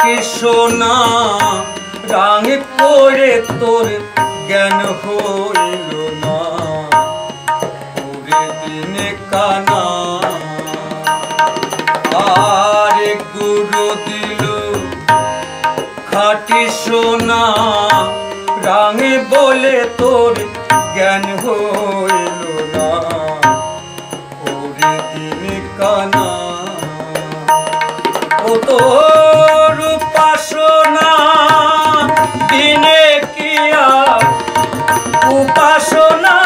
খাটি সোনা রাঙে পড়ে তোর জ্ঞান হইল না ওরে দিনে কানা আর গুরু দিল খাটি সোনা রাঙে বলে তোর জ্ঞান হইল না ওরে দিনে কানা ও তোর উপাসনা দিনে কি আর উপাসনা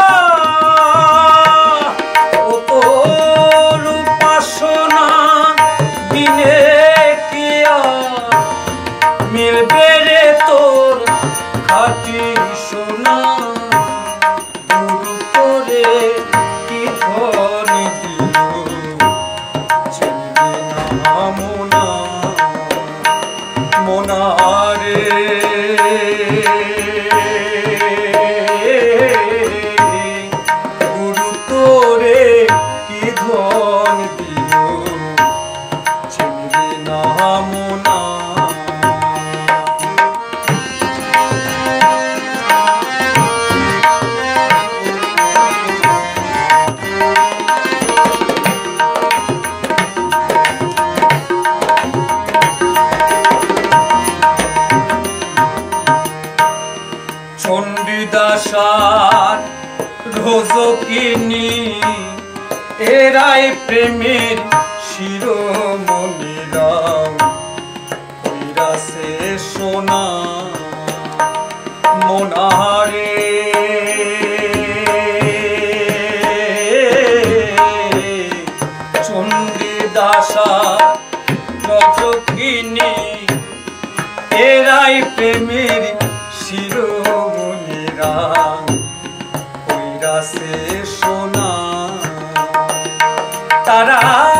ও তোর উপাসনা দিনে কি আর মিলবে রে তোর খাটি সোনা গুরু করে কি ধনি দিল চিনবে না মোনা মোনা রে গুরু তোরে কি ধনি দিল চিনবে না মোনা চণ্ডীদাসার রোজকিনী এরাই প্রেমের শিরোমণিরা কইরাছে সোনা মোনারে চণ্ডীদাসার রোজকিনী এরাই প্রেমের শিরোমণিরা কইরাছে সোনা তারা